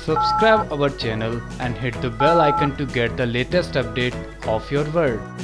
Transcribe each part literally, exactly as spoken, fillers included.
Subscribe our channel and hit the bell icon to get the latest update of your world.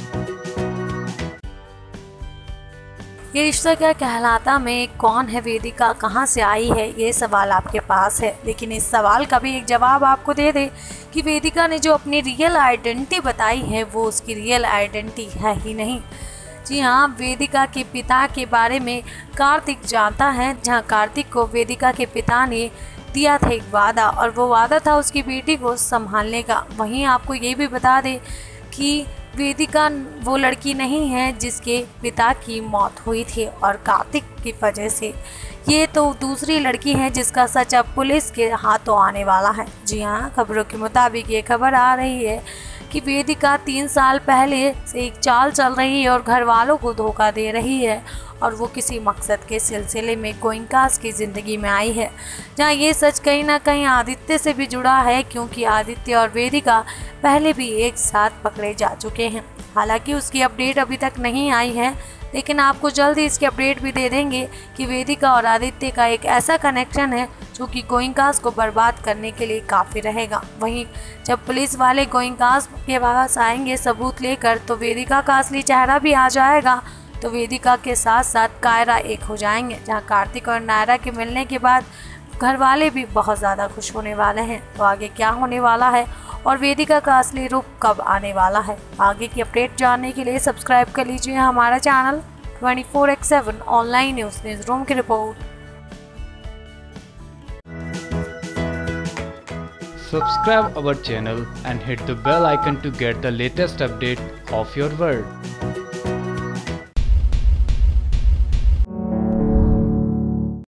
ये रिश्ता क्या कहलाता में कौन है वेदिका, कहाँ से आई है, ये सवाल आपके पास है। लेकिन इस सवाल का भी एक जवाब आपको दे दे कि वेदिका ने जो अपनी रियल आइडेंटिटी बताई है वो उसकी रियल आइडेंटिटी है ही नहीं। जी हाँ, वेदिका के पिता के बारे में कार्तिक जानता है, जहाँ कार्तिक को वेदिका के पिता ने दिया था एक वादा, और वो वादा था उसकी बेटी को संभालने का। वहीं आपको ये भी बता दें कि वेदिका वो लड़की नहीं है जिसके पिता की मौत हुई थी और कार्तिक की वजह से। ये तो दूसरी लड़की है जिसका सच अब पुलिस के हाथों आने वाला है। जी हाँ, खबरों के मुताबिक ये खबर आ रही है कि वेदिका तीन साल पहले से एक चाल चल रही है और घर वालों को धोखा दे रही है, और वो किसी मकसद के सिलसिले में गोइंकास की ज़िंदगी में आई है, जहाँ ये सच कहीं ना कहीं आदित्य से भी जुड़ा है, क्योंकि आदित्य और वेदिका पहले भी एक साथ पकड़े जा चुके हैं। हालांकि उसकी अपडेट अभी तक नहीं आई है, लेकिन आपको जल्द ही इसकी अपडेट भी दे देंगे कि वेदिका और आदित्य का एक ऐसा कनेक्शन है जो कि गोइंकास को बर्बाद करने के लिए काफ़ी रहेगा। वहीं जब पुलिस वाले गोइंकास के पास आएंगे सबूत लेकर, तो वेदिका का असली चेहरा भी आ जाएगा। तो वेदिका के साथ साथ कायरा एक हो जाएंगे, जहां कार्तिक और नायरा के मिलने के बाद घर वाले भी बहुत ज़्यादा खुश होने वाले हैं। तो आगे क्या होने वाला है और वेदिका का असली रूप कब आने वाला है, आगे की अपडेट जानने के लिए सब्सक्राइब कर लीजिए हमारा channel twenty four X seven online news news room की रिपोर्ट। Subscribe our channel and hit the bell icon to get the latest update of your world.